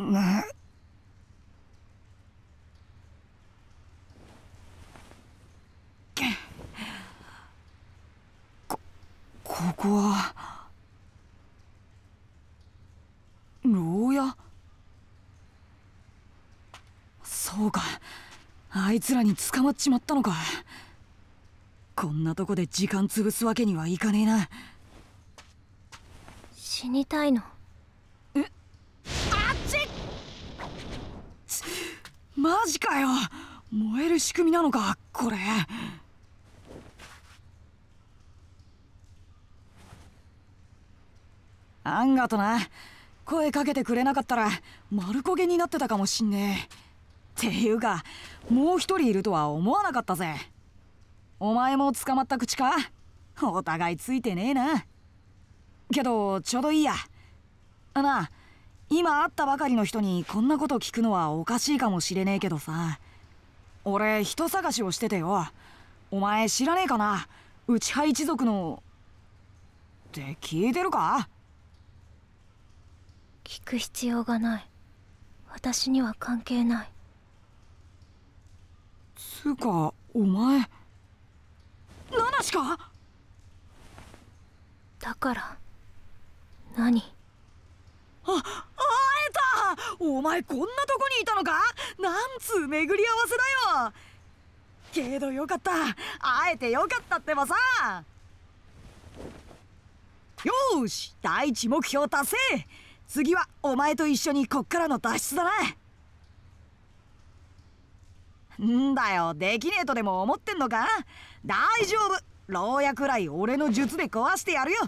ここは牢屋？そうか、あいつらに捕まっちまったのか。こんなとこで時間潰すわけにはいかねえな。 死にたいの？ あっち！マジかよ。燃える仕組みなのかこれ。あんがとな。声かけてくれなかったら丸焦げになってたかもしんねえ。っていうかもう一人いるとは思わなかったぜ。お前も捕まった口か？お互いついてねえな。けどちょうどいいや。なあ、今会ったばかりの人にこんなこと聞くのはおかしいかもしれねえけどさ、俺人探しをしててよ。お前知らねえかな、内派一族のって聞いてるか？ 聞く必要がない。私には関係ない。 つうかお前ナナシか？ だから何？ 会えた！お前こんなとこにいたのか？なんつう巡り合わせだよ。けどよかった、会えてよかったってばさ。よーし、第一目標達成。次はお前と一緒にこっからの脱出だな。んだよ、できねえとでも思ってんのか？大丈夫、牢屋くらい俺の術で壊してやるよ。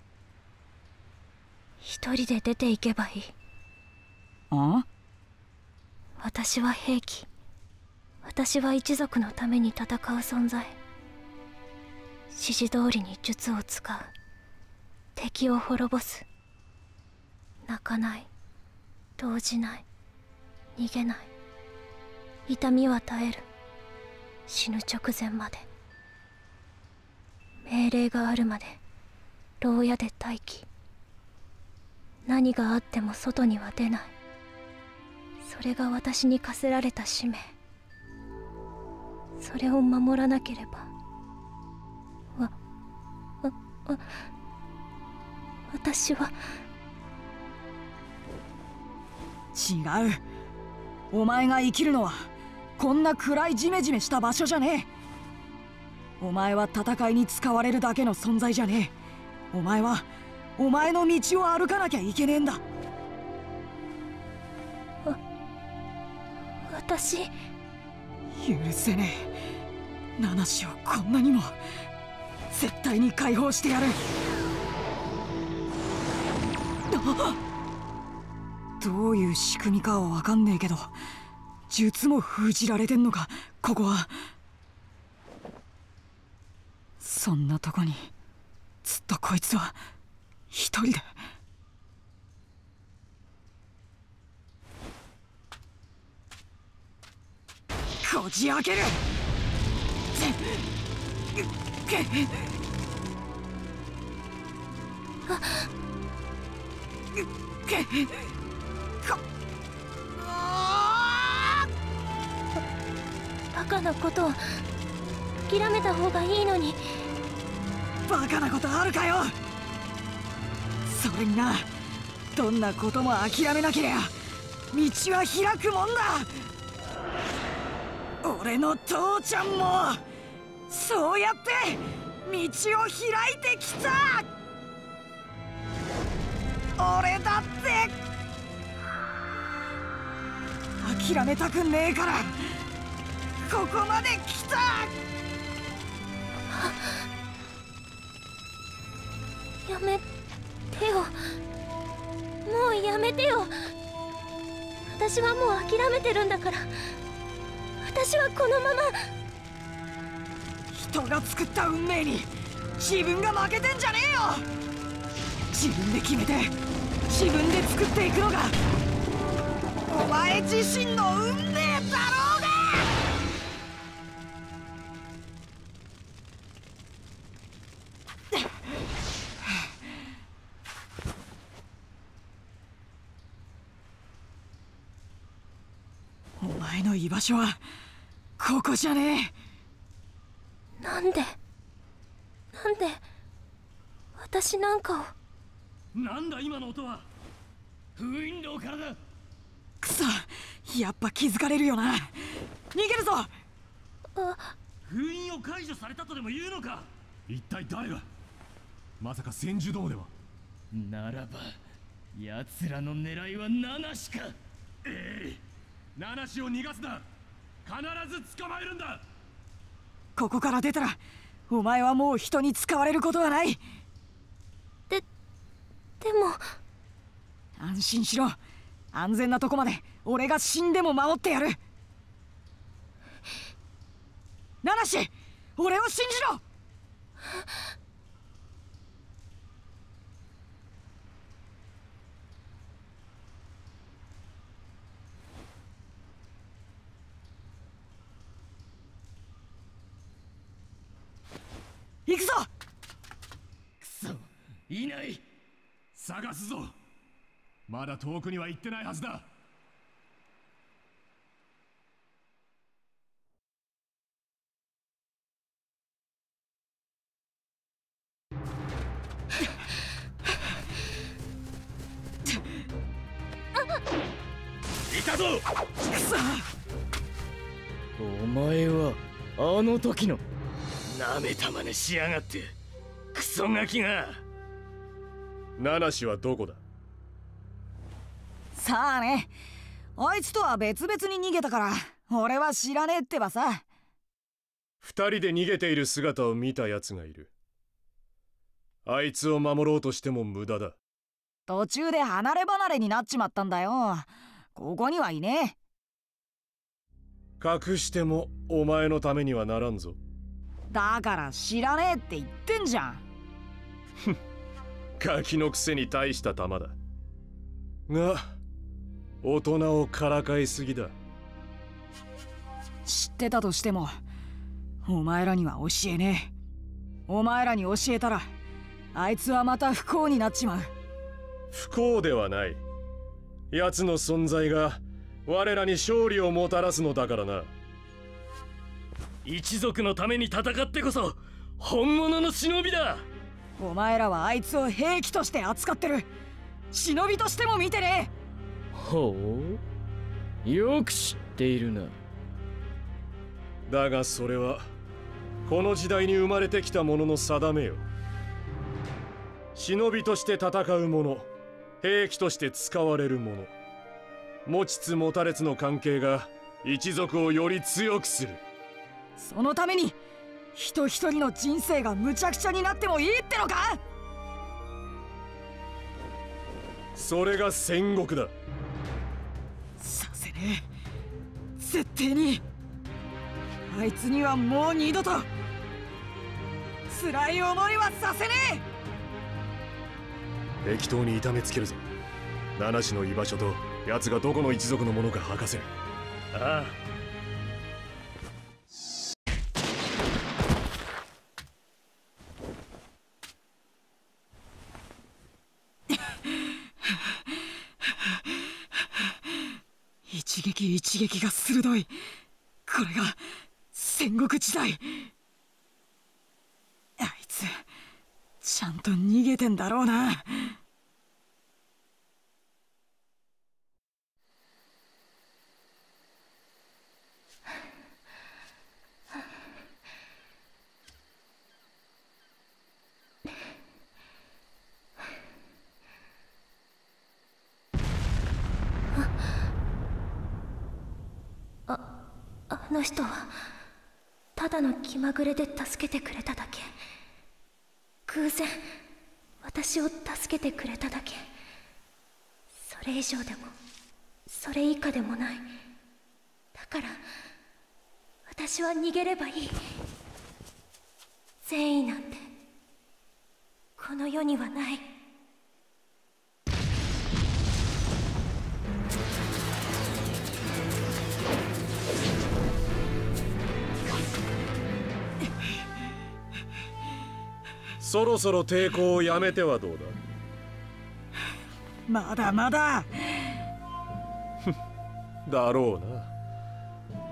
一人で出ていけばいい。 あ？ 私は兵器。私は一族のために戦う存在。指示通りに術を使う。敵を滅ぼす。泣かない、動じない、逃げない。痛みは耐える。死ぬ直前まで。命令があるまで牢屋で待機。何があっても外には出ない。それが私に課せられた使命。それを守らなければ私は。 違う。お前が生きるのはこんな暗いジメジメした場所じゃねえ。お前は戦いに使われるだけの存在じゃねえ。お前はお前の道を歩かなきゃいけねえんだ。 私許せねえ。ナナシをこんなにも。絶対に解放してやる。どういう仕組みかは分かんねえけど、術も封じられてんのかここは。そんなとこにずっとこいつは一人で。こじ開ける。 バカなことを諦めた方がいいのに。 バカなことあるかよ。それにな、どんなことも諦めなけりゃ道は開くもんだ。俺の父ちゃんもそうやって道を開いてきた。俺だって諦めたくねえからここまで来た。 やめてよ。もうやめてよ。私はもう諦めてるんだから。私はこのまま。 人が作った運命に自分が負けてんじゃねえよ。自分で決めて自分で作っていくのがお前自身の運命だろうが。 前の居場所はここじゃねえ。なんで私なんかを。 なんだ今の音は。封印牢からだ。 くそ、やっぱ気づかれるよな。逃げるぞ。 封印を解除されたとでも言うのか。一体誰が。まさか千住どもでは。ならば奴らの狙いはナナシか。ナナシを逃がすな。必ず捕まえるんだ。 ここから出たらお前はもう人に使われることはない。 でも安心しろ。安全なとこまで俺が死んでも守ってやる。ナナシ、俺を信じろ。行くぞ。 くそ、いない。探すぞ。まだ遠くには行ってないはずだ。いたぞ。 くそ。 お前はあの時の。なめたまねしやがって。クソガキが。ナナシはどこだ。 さあね、あいつとは別々に逃げたから俺は知らねえってばさ。 二人で逃げている姿を見た奴がいる。あいつを守ろうとしても無駄だ。 途中で離れ離れになっちまったんだよ。ここにはいねえ。隠してもお前のためにはならんぞ。 だから知らねえって言ってんじゃん。 ガキのくせに大した玉だが、大人をからかいすぎだ。 知ってたとしてもお前らには教えねえ。お前らに教えたらあいつはまた不幸になっちまう。 不幸ではない。奴の存在が我らに勝利をもたらすのだからな。 一族のために戦ってこそ本物の忍びだ。 お前らはあいつを兵器として扱ってる。忍びとしても見てねえ。 ほう、よく知っているな。 だがそれはこの時代に生まれてきた者の定めよ。忍びとして戦う者、兵器として使われる者、持ちつ持たれつの関係が一族をより強くする。 そのために人一人の人生がむちゃくちゃになってもいいってのか。 それが戦国だ。 させねえ、絶対に。あいつにはもう二度と辛い思いはさせねえ。適当に痛めつけるぞ。七氏の居場所と奴がどこの一族のものか吐かせ。 ああ。 一撃一撃が鋭い。これが戦国時代。あいつちゃんと逃げてんだろうな。 あの人はただの気まぐれで助けてくれただけ。偶然私を助けてくれただけ。それ以上でもそれ以下でもない。だから私は逃げればいい。善意なんてこの世にはない。 そろそろ抵抗をやめてはどうだ。 まだまだだろうな。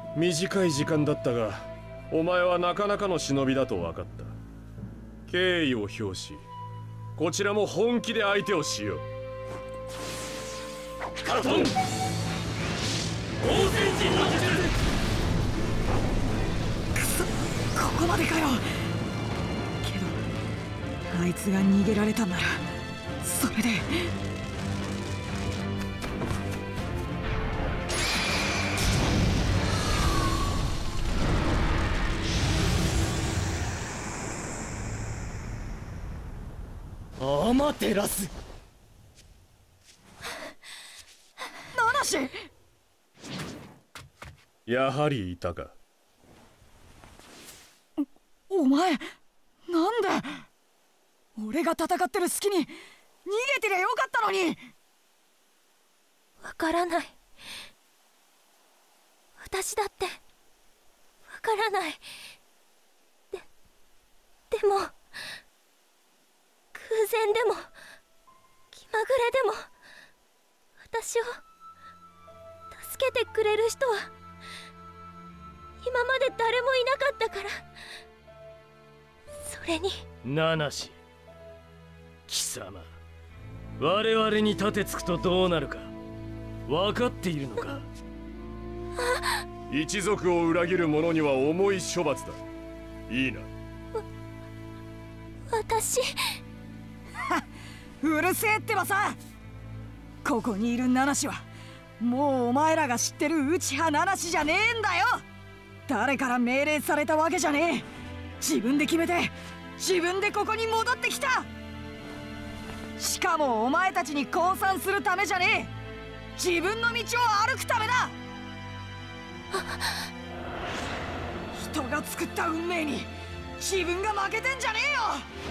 短い時間だったが、お前はなかなかの忍びだと分かった。敬意を表し、こちらも本気で相手をしよう。 カトン、応戦陣の術。 くそ、ここまでかよ。けどあいつが逃げられたんならそれで。 アマテラス。 ナナシ、 やはりいたか。 お前なんで。俺が戦ってる隙に逃げてりゃよかったのに。 わからない。私だってわからない。でも空前でも気まぐれでも私を助けてくれる人は今まで誰もいなかったから。それにナナシ、貴様、我々に盾つくとどうなるか分かっているのか。 一族を裏切る者には重い処罰だ。いいな。 私うるせえってばさ。ここにいるナナシはもうお前らが知ってる内葉ナナシじゃねえんだよ。誰から命令されたわけじゃねえ。自分で決めて自分でここに戻ってきた。しかもお前たちに降参するためじゃねえ。自分の道を歩くためだ。人が作った運命に自分が負けてんじゃねえよ。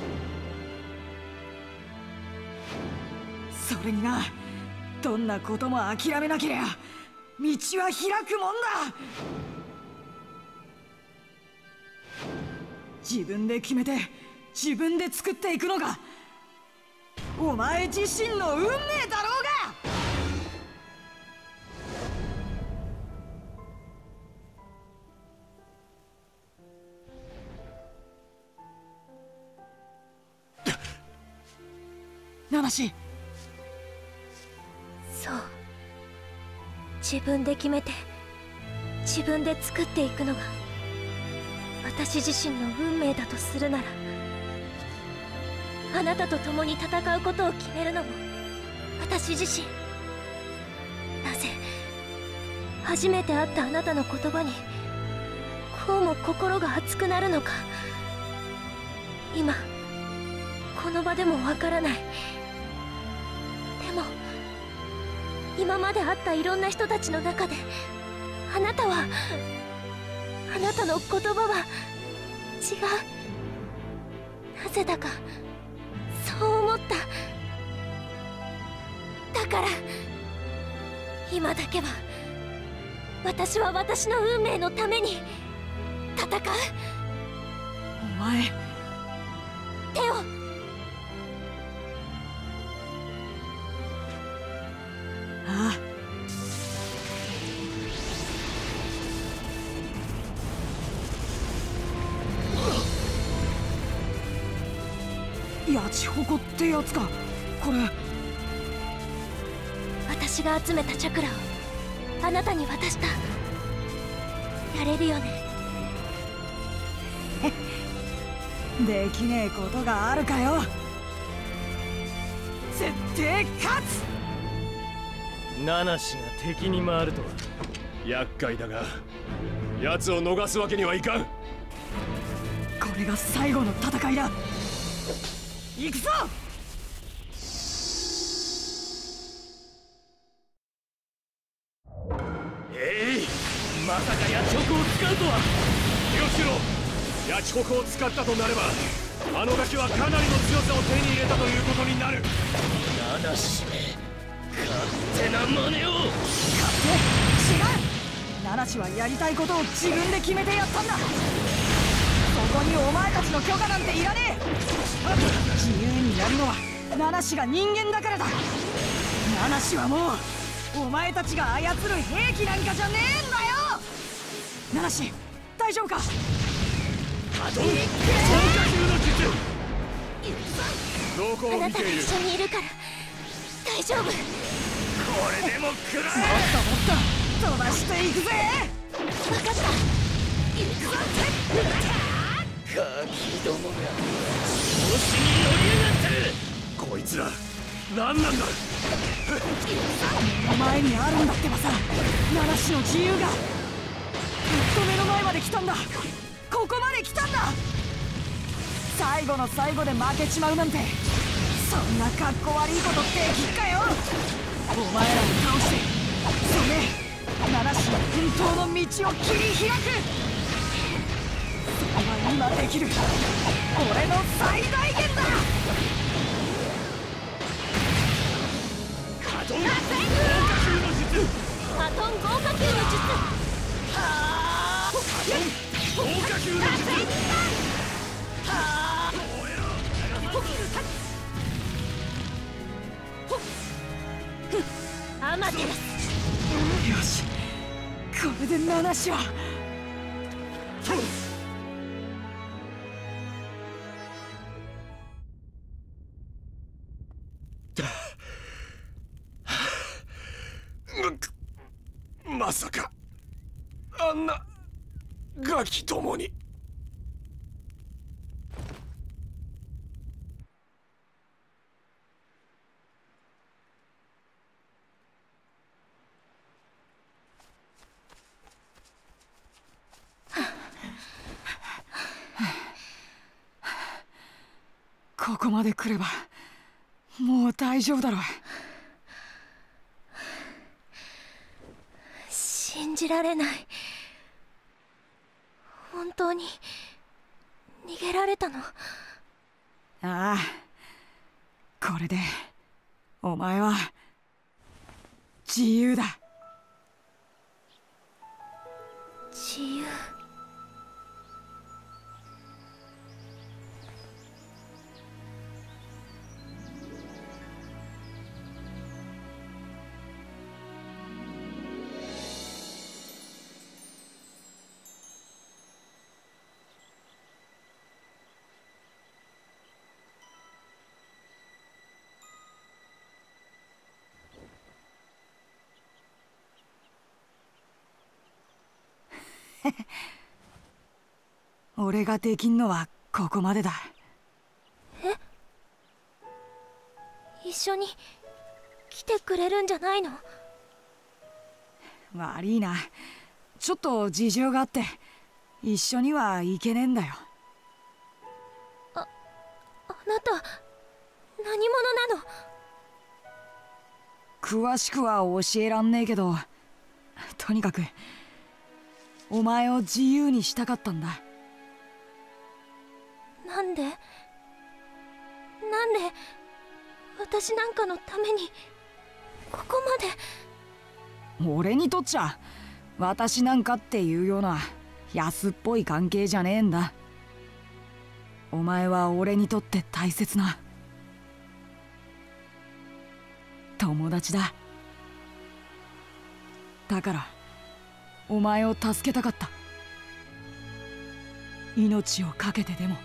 それにな、どんなことも諦めなけりゃ道は開くもんだ。自分で決めて自分で作っていくのがお前自身の運命だろうが。ナナシ、 そう、自分で決めて自分で作っていくのが私自身の運命だとするなら、あなたと共に戦うことを決めるのも私自身。なぜ初めて会ったあなたの言葉にこうも心が熱くなるのか、今この場でもわからない。でも今まで会ったいろんな人たちの中であなたの言葉は違う。なぜだかそう思った。だから今だけは私は私の運命のために戦う。 お前手を。 ああ、ヤチホコってやつかこれ。 私が集めたチャクラをあなたに渡した。やれるよね。 できねえことがあるかよ。絶対勝つ。 ナナシが敵に回るとは厄介だが、奴を逃すわけにはいかん。 これが最後の戦いだ。行くぞ。 まさかヤチホコを使うとは。 気をつけろ。ヤチホコを使ったとなれば、あのガキはかなりの強さを手に入れたということになる。 ナナシめ、勝手な真似を。 勝手？違う。ナナシはやりたいことを自分で決めてやったんだ。そこにお前たちの許可なんていらねえ。自由にやるのはナナシが人間だからだ。ナナシはもうお前たちが操る兵器なんかじゃねえんだよ。 ナナシ、大丈夫か？ 波動消火球の術。 どこあなたがを見ている？ 一緒にいるから大丈夫。 これでも食らえ。 もっと飛ばしていくぜ。 分かった。 ガキどもが調子に乗りやがってる。 こいつら何なんだ？ 目の前にあるんだってばさ、ナナシの自由が。やっと目の前まで来たんだ。ここまで来たんだ。最後の最後で負けちまうなんて、そんなかっこ悪いことできっかよ。お前らを倒して、それナナシの本当の道を切り開く。それは今できる俺の最大限だ。 波動豪華球の術。 ハトン豪華球の術。 豪華球の術。 アマテラス。 よし、これでナナシは。 まさかあんなガキどもに。 ここまで来ればもう大丈夫だろう。 信じられない。本当に逃げられたの？ ああ、これでお前は自由だ。 自由。 俺ができんのはここまでだ。 一緒に来てくれるんじゃないの？ 悪いな、ちょっと事情があって一緒には行けねえんだよ。 あなた何者なの？ 詳しくは教えらんねえけど、とにかくお前を自由にしたかったんだ。 なんで私なんかのためにここまで。 俺にとっちゃ私なんかっていうような安っぽい関係じゃねえんだ。お前は俺にとって大切な友達だ。だからお前を助けたかった。命を懸けてでも。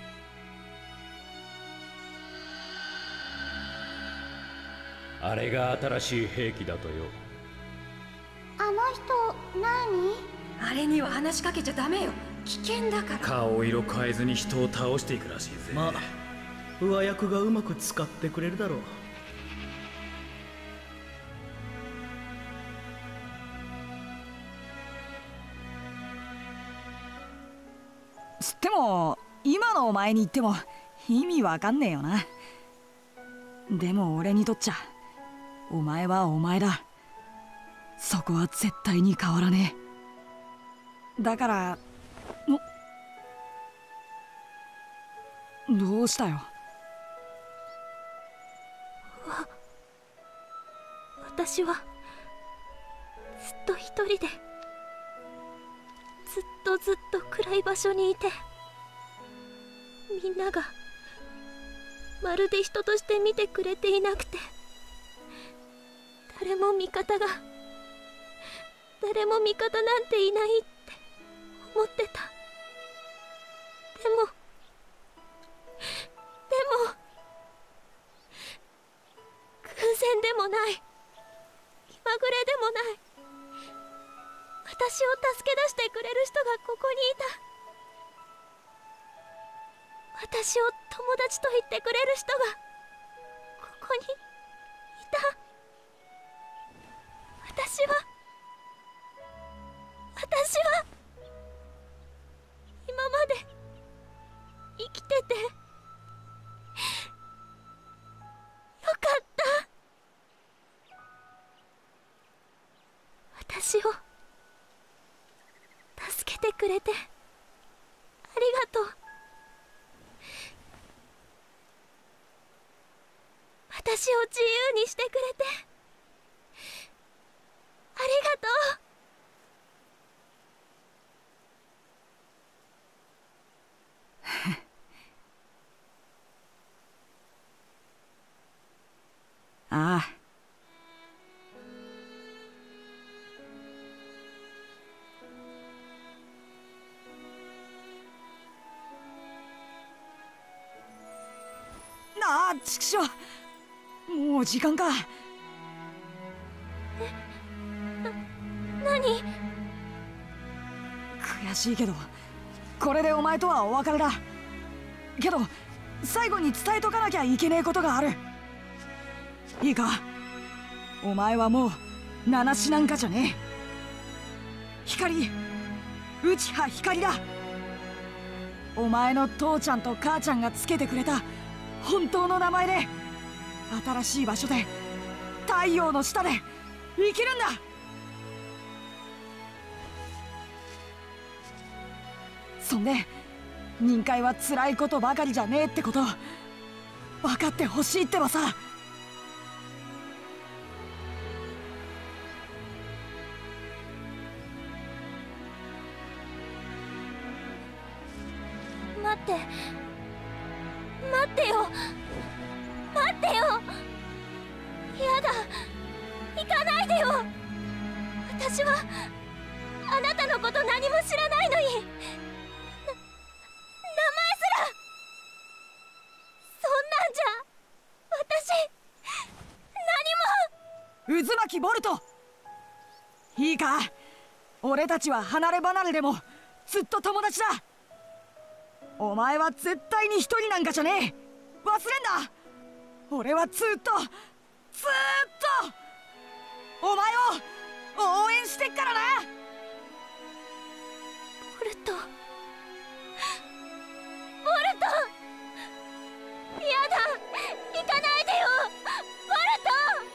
あれが新しい兵器だとよ。 あの人何？ あれには話しかけちゃダメよ。危険だから。 顔色変えずに人を倒していくらしいぜ。 まあ上役がうまく使ってくれるだろう。 つっても今のお前に言っても意味わかんねえよな。でも俺にとっちゃお前はお前だ。そこは絶対に変わらねえ。だからどうしたよ？ 私はずっと一人でずっと暗い場所にいて、みんながまるで人として見てくれていなくて、誰も味方なんていないって思ってた。でも偶然でもない、気まぐれでもない、私を助け出してくれる人がここにいた。私を友達と言ってくれる人がここにいた。私は今まで生きててよかった。私を助けてくれてありがとう。私を自由にしてくれてありがとう。 ああ。ああ、ちくしょう。もう時間か。 何？ 悔しいけどこれでお前とはお別れだ。けど最後に伝えとかなきゃいけねえことがある。いいか、お前はもう七子なんかじゃねえ。光、内葉光だ。お前の父ちゃんと母ちゃんがつけてくれた本当の名前で新しい場所で太陽の下で生きるんだ。そんで任界は辛いことばかりじゃねえってこと分かってほしいってばさ。 待ってよ、待ってよ。やだ、行かないでよ。私はあなたのこと何も知らないのに、名前すら。そんなんじゃ私何も。渦巻きボルト、いいか、俺たちは離れ離れでもずっと友達だ。お前は絶対に一人なんかじゃねえ。忘れんな。俺はずっとお前を応援してっからな。 ボルト、やだ、行かないでよボルト。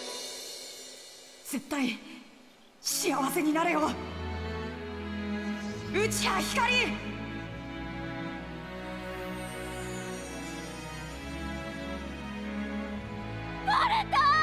絶対幸せになれよ、内葉光。 ボルト。